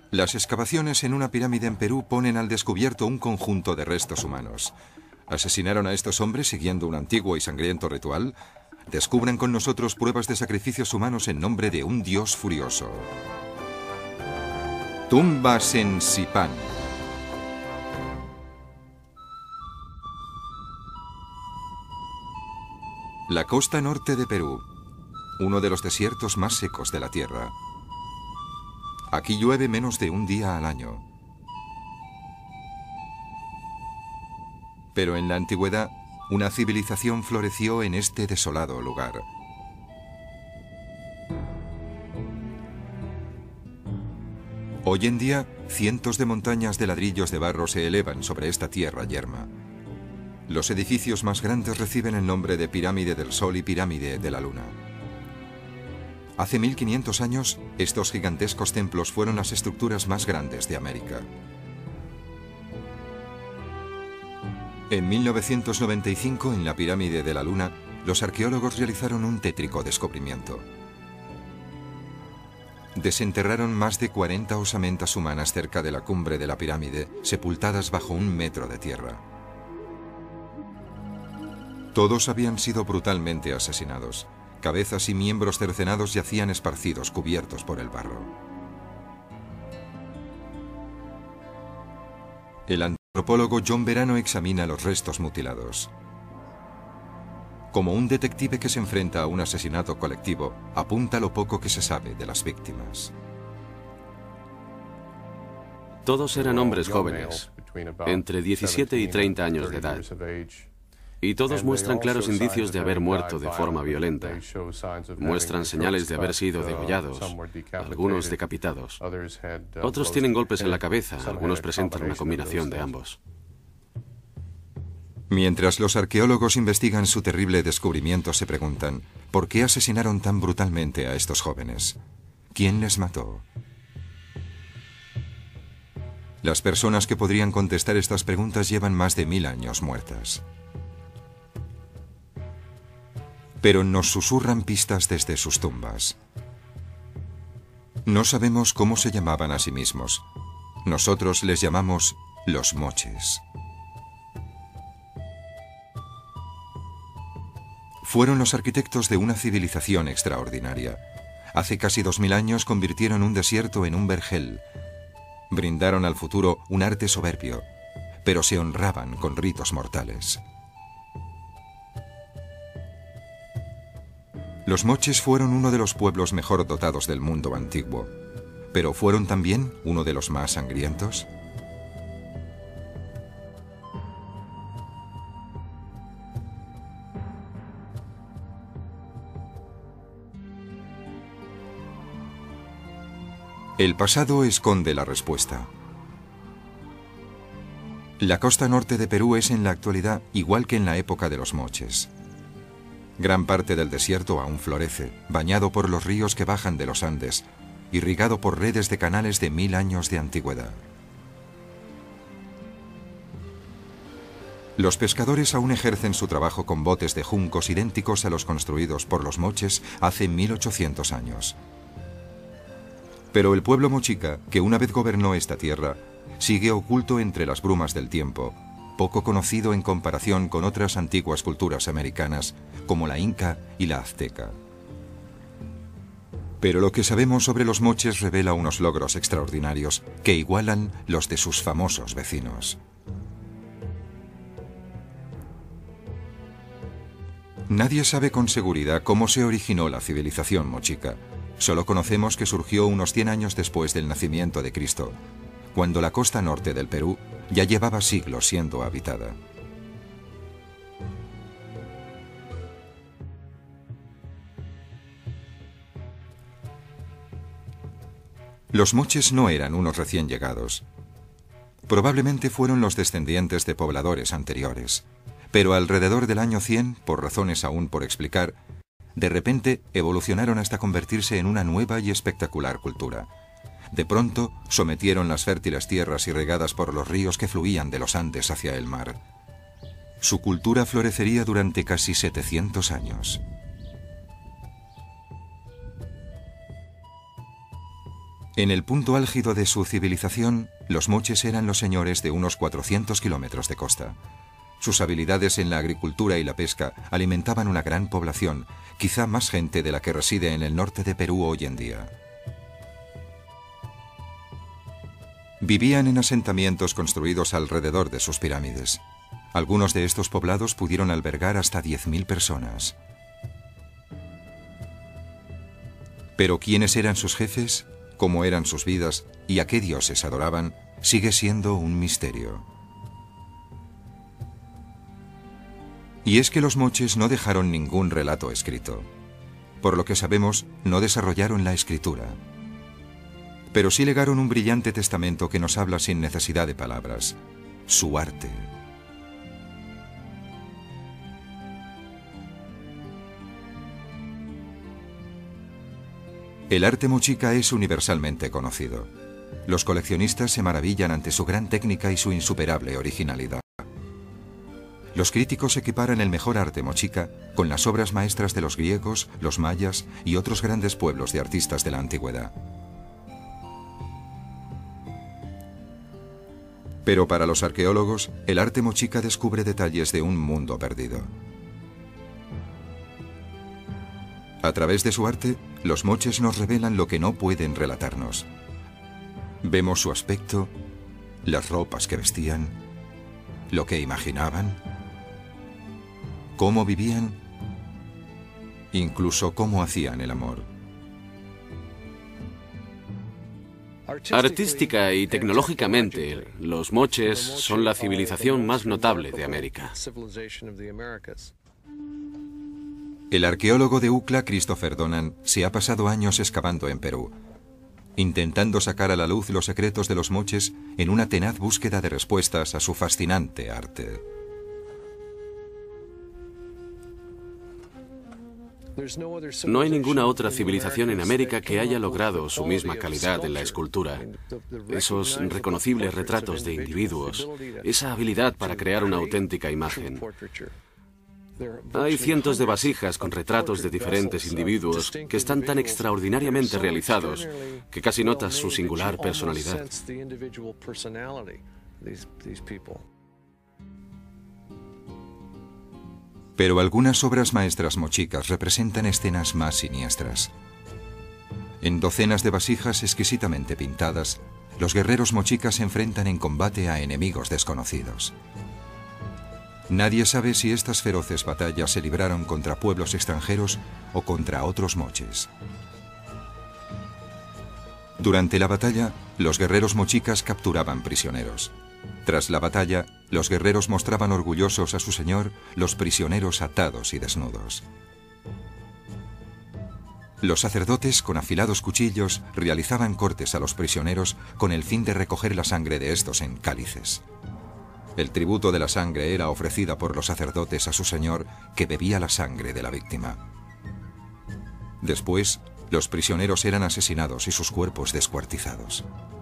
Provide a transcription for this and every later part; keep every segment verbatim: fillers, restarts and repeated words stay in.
Las excavaciones en una pirámide en Perú ponen al descubierto un conjunto de restos humanos. ¿Asesinaron a estos hombres siguiendo un antiguo y sangriento ritual? Descubren con nosotros pruebas de sacrificios humanos en nombre de un dios furioso. Tumbas en Sipán. La costa norte de Perú, uno de los desiertos más secos de la Tierra. Aquí llueve menos de un día al año. Pero en la antigüedad, una civilización floreció en este desolado lugar. Hoy en día, cientos de montañas de ladrillos de barro se elevan sobre esta tierra yerma. Los edificios más grandes reciben el nombre de Pirámide del Sol y Pirámide de la Luna. Hace mil quinientos años, estos gigantescos templos fueron las estructuras más grandes de América. En mil novecientos noventa y cinco, en la Pirámide de la Luna, los arqueólogos realizaron un tétrico descubrimiento. Desenterraron más de cuarenta osamentas humanas cerca de la cumbre de la pirámide, sepultadas bajo un metro de tierra. Todos habían sido brutalmente asesinados. Cabezas y miembros cercenados yacían esparcidos, cubiertos por el barro. El antropólogo John Verano examina los restos mutilados. Como un detective que se enfrenta a un asesinato colectivo, apunta lo poco que se sabe de las víctimas. Todos eran hombres jóvenes, entre diecisiete y treinta años de edad. Y todos muestran claros indicios de haber muerto de forma violenta. Muestran señales de haber sido degollados, algunos decapitados. Otros tienen golpes en la cabeza, algunos presentan una combinación de ambos. Mientras los arqueólogos investigan su terrible descubrimiento, se preguntan, ¿por qué asesinaron tan brutalmente a estos jóvenes? ¿Quién les mató? Las personas que podrían contestar estas preguntas llevan más de mil años muertas. Pero nos susurran pistas desde sus tumbas. No sabemos cómo se llamaban a sí mismos. Nosotros les llamamos los moches. Fueron los arquitectos de una civilización extraordinaria. Hace casi dos mil años convirtieron un desierto en un vergel. Brindaron al futuro un arte soberbio, pero se honraban con ritos mortales. Los moches fueron uno de los pueblos mejor dotados del mundo antiguo, pero ¿fueron también uno de los más sangrientos? El pasado esconde la respuesta. La costa norte de Perú es en la actualidad igual que en la época de los moches. Gran parte del desierto aún florece, bañado por los ríos que bajan de los Andes, irrigado por redes de canales de mil años de antigüedad. Los pescadores aún ejercen su trabajo con botes de juncos idénticos a los construidos por los moches hace mil ochocientos años. Pero el pueblo mochica, que una vez gobernó esta tierra, sigue oculto entre las brumas del tiempo, poco conocido en comparación con otras antiguas culturas americanas, como la inca y la azteca. Pero lo que sabemos sobre los moches revela unos logros extraordinarios que igualan los de sus famosos vecinos. Nadie sabe con seguridad cómo se originó la civilización mochica. Solo conocemos que surgió unos cien años después del nacimiento de Cristo, cuando la costa norte del Perú ya llevaba siglos siendo habitada. Los moches no eran unos recién llegados. Probablemente fueron los descendientes de pobladores anteriores, pero alrededor del año cien, por razones aún por explicar, de repente evolucionaron hasta convertirse en una nueva y espectacular cultura. De pronto, sometieron las fértiles tierras irrigadas por los ríos que fluían de los Andes hacia el mar. Su cultura florecería durante casi setecientos años. En el punto álgido de su civilización, los moches eran los señores de unos cuatrocientos kilómetros de costa. Sus habilidades en la agricultura y la pesca alimentaban una gran población, quizá más gente de la que reside en el norte de Perú hoy en día. Vivían en asentamientos construidos alrededor de sus pirámides. Algunos de estos poblados pudieron albergar hasta diez mil personas. Pero quiénes eran sus jefes, cómo eran sus vidas y a qué dioses adoraban, sigue siendo un misterio. Y es que los moches no dejaron ningún relato escrito. Por lo que sabemos, no desarrollaron la escritura. Pero sí legaron un brillante testamento que nos habla sin necesidad de palabras: su arte. El arte mochica es universalmente conocido. Los coleccionistas se maravillan ante su gran técnica y su insuperable originalidad. Los críticos equiparan el mejor arte mochica con las obras maestras de los griegos, los mayas y otros grandes pueblos de artistas de la antigüedad. Pero para los arqueólogos, el arte mochica descubre detalles de un mundo perdido. A través de su arte, los moches nos revelan lo que no pueden relatarnos. Vemos su aspecto, las ropas que vestían, lo que imaginaban, cómo vivían, incluso cómo hacían el amor. Artística y tecnológicamente, los moches son la civilización más notable de América. El arqueólogo de UCLA, Christopher Donan, se ha pasado años excavando en Perú, intentando sacar a la luz los secretos de los moches en una tenaz búsqueda de respuestas a su fascinante arte. No hay ninguna otra civilización en América que haya logrado su misma calidad en la escultura. Esos reconocibles retratos de individuos, esa habilidad para crear una auténtica imagen. Hay cientos de vasijas con retratos de diferentes individuos que están tan extraordinariamente realizados que casi notas su singular personalidad. Pero algunas obras maestras mochicas representan escenas más siniestras. En docenas de vasijas exquisitamente pintadas, los guerreros mochicas se enfrentan en combate a enemigos desconocidos. Nadie sabe si estas feroces batallas se libraron contra pueblos extranjeros o contra otros moches. Durante la batalla, los guerreros mochicas capturaban prisioneros. Tras la batalla, los guerreros mostraban orgullosos a su señor los prisioneros atados y desnudos. Los sacerdotes, con afilados cuchillos, realizaban cortes a los prisioneros con el fin de recoger la sangre de estos en cálices. El tributo de la sangre era ofrecida por los sacerdotes a su señor, que bebía la sangre de la víctima. Después, los prisioneros eran asesinados y sus cuerpos descuartizados.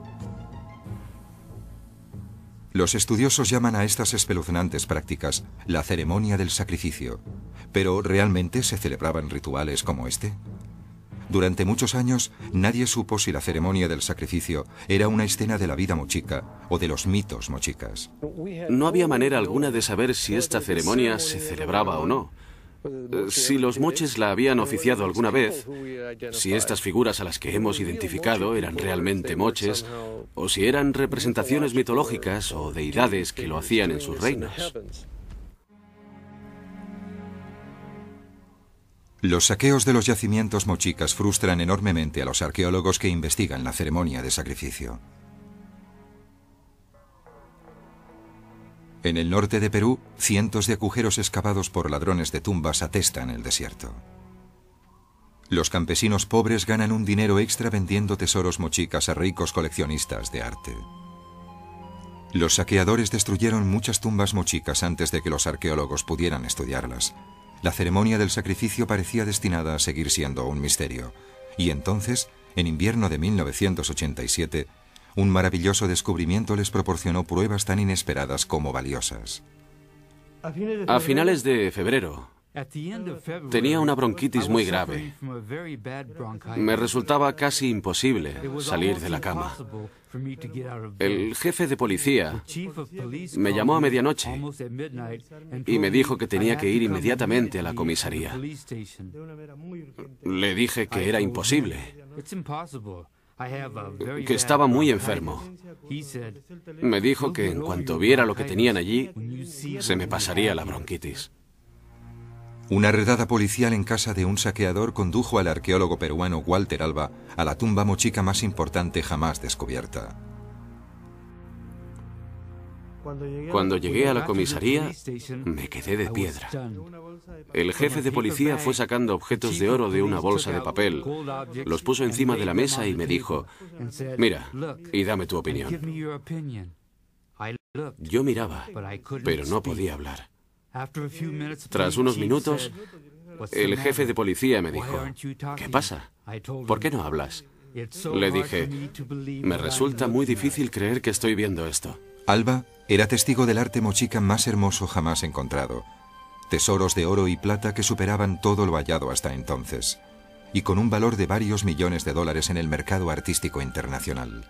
Los estudiosos llaman a estas espeluznantes prácticas la ceremonia del sacrificio, pero ¿realmente se celebraban rituales como este? Durante muchos años, nadie supo si la ceremonia del sacrificio era una escena de la vida mochica o de los mitos mochicas. No había manera alguna de saber si esta ceremonia se celebraba o no. Si los moches la habían oficiado alguna vez, si estas figuras a las que hemos identificado eran realmente moches, o si eran representaciones mitológicas o deidades que lo hacían en sus reinos. Los saqueos de los yacimientos mochicas frustran enormemente a los arqueólogos que investigan la ceremonia de sacrificio. En el norte de Perú, cientos de agujeros excavados por ladrones de tumbas atestan el desierto. Los campesinos pobres ganan un dinero extra vendiendo tesoros mochicas a ricos coleccionistas de arte. Los saqueadores destruyeron muchas tumbas mochicas antes de que los arqueólogos pudieran estudiarlas. La ceremonia del sacrificio parecía destinada a seguir siendo un misterio. Y entonces, en invierno de mil novecientos ochenta y siete, un maravilloso descubrimiento les proporcionó pruebas tan inesperadas como valiosas. A finales de febrero, Tenía una bronquitis muy grave. Me resultaba casi imposible salir de la cama. El jefe de policía me llamó a medianoche y me dijo que tenía que ir inmediatamente a la comisaría. Le dije que era imposible, que estaba muy enfermo. Me dijo que en cuanto viera lo que tenían allí, se me pasaría la bronquitis. Una redada policial en casa de un saqueador condujo al arqueólogo peruano Walter Alba a la tumba mochica más importante jamás descubierta. Cuando llegué a la comisaría, me quedé de piedra. El jefe de policía fue sacando objetos de oro de una bolsa de papel, los puso encima de la mesa y me dijo: «Mira, y dame tu opinión». Yo miraba, pero no podía hablar. Tras unos minutos, el jefe de policía me dijo: «¿Qué pasa? ¿Por qué no hablas?». Le dije: «Me resulta muy difícil creer que estoy viendo esto». Alba era testigo del arte mochica más hermoso jamás encontrado. Tesoros de oro y plata que superaban todo lo hallado hasta entonces, y con un valor de varios millones de dólares en el mercado artístico internacional.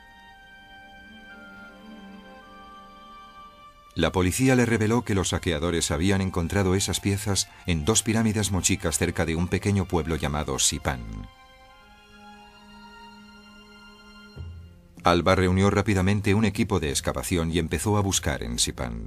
La policía le reveló que los saqueadores habían encontrado esas piezas en dos pirámides mochicas cerca de un pequeño pueblo llamado Sipán. Alba reunió rápidamente un equipo de excavación y empezó a buscar en Sipán.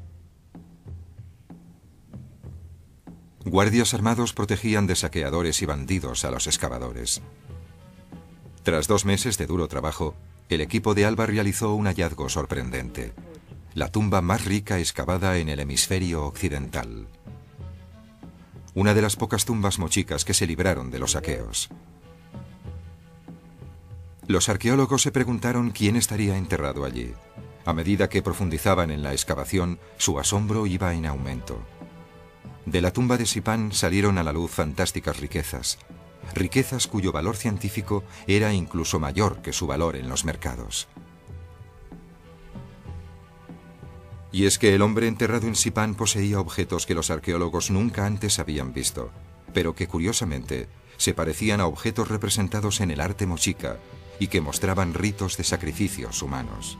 Guardias armados protegían de saqueadores y bandidos a los excavadores. Tras dos meses de duro trabajo, el equipo de Alba realizó un hallazgo sorprendente: la tumba más rica excavada en el hemisferio occidental. Una de las pocas tumbas mochicas que se libraron de los saqueos. Los arqueólogos se preguntaron quién estaría enterrado allí. A medida que profundizaban en la excavación, su asombro iba en aumento. De la tumba de Sipán salieron a la luz fantásticas riquezas. Riquezas cuyo valor científico era incluso mayor que su valor en los mercados. Y es que el hombre enterrado en Sipán poseía objetos que los arqueólogos nunca antes habían visto, pero que curiosamente se parecían a objetos representados en el arte mochica y que mostraban ritos de sacrificios humanos.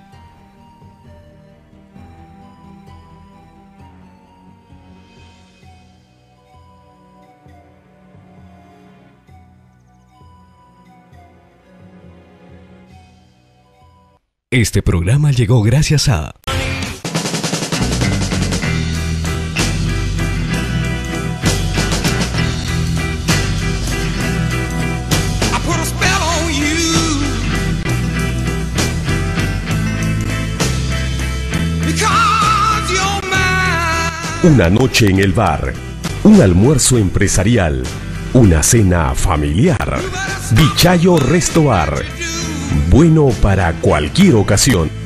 Este programa llegó gracias a una noche en el bar, un almuerzo empresarial, una cena familiar. Vichayo Restobar. Bueno para cualquier ocasión.